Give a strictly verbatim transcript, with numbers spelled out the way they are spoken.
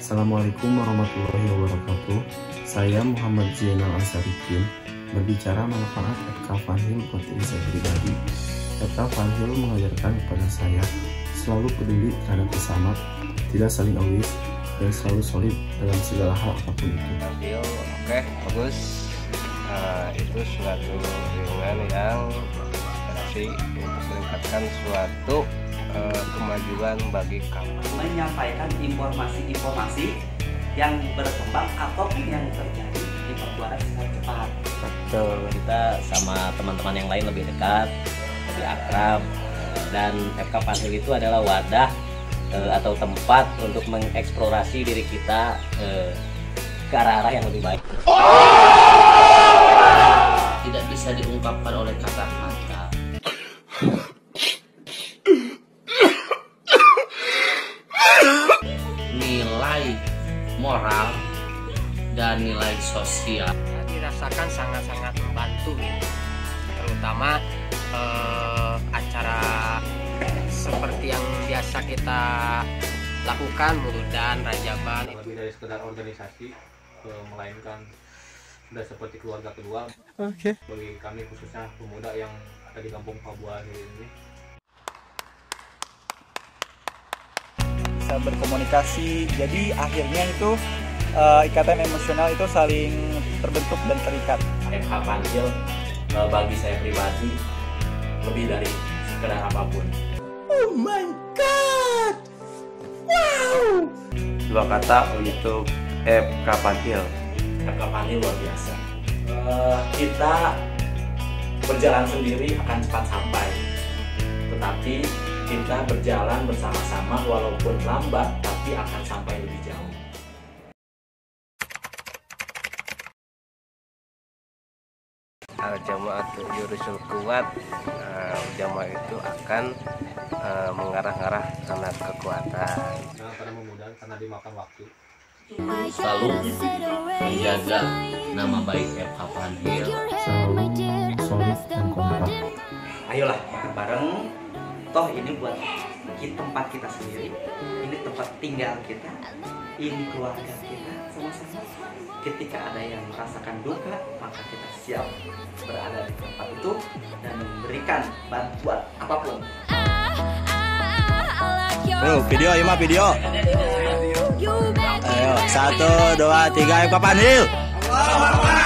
Assalamualaikum warahmatullahi wabarakatuh. Saya Muhammad Zainal Ansarikin berbicara manfaat F K Funheal buat diri saya pribadi. F K Funheal mengajarkan kepada saya selalu peduli terhadap sesama, tidak saling egois, dan selalu solid dalam segala hal apapun itu. Funheal, oke, bagus. Uh, itu suatu lingkungan yang berfungsi untuk meningkatkan suatu uh, kemajuan bagi kamu. Menyampaikan informasi-informasi yang berkembang apapun yang terjadi di perbuatan secara cepat. Betul, kita sama teman-teman yang lain lebih dekat, lebih akrab, dan F K Funheal itu adalah wadah uh, atau tempat untuk mengeksplorasi diri kita uh, ke arah-arah yang lebih baik. Tidak bisa diungkapkan oleh kata-kata. Nilai moral dan nilai sosial Dirasakan sangat-sangat membantu gitu. Terutama eh, acara seperti yang biasa kita lakukan, Muludan, Rajaban. Lebih dari sekedar organisasi, melainkan sudah seperti keluarga kedua. Oke. Okay. Bagi kami khususnya pemuda yang ada di kampung Pabuan ini. Bisa berkomunikasi, jadi akhirnya itu uh, ikatan emosional itu saling terbentuk dan terikat. F K Funheal uh, bagi saya pribadi lebih dari sekedar apapun. Oh my god! Wow! Dua kata untuk F K Funheal. F K Funheal luar biasa. Uh, kita berjalan sendiri akan cepat sampai, tetapi kita berjalan bersama-sama walaupun lambat, tapi akan sampai lebih jauh. Al-Jamaah Yurusul Kuat, uh, jamaah itu akan uh, mengarah-arah karena kekuatan. Nah, pada memudahkan karena dimakan waktu. selalu menjaga nama baik F K Funheal, Selalu solid dan kompak. Ayolah bareng, toh ini buat kita, tempat kita sendiri, ini tempat tinggal kita, ini keluarga kita sama-sama. Ketika ada yang merasakan duka, maka kita siap berada di tempat itu dan memberikan bantuan apapun. Bro, video, Ima video. Ayo, satu, dua, tiga, F K Funheal.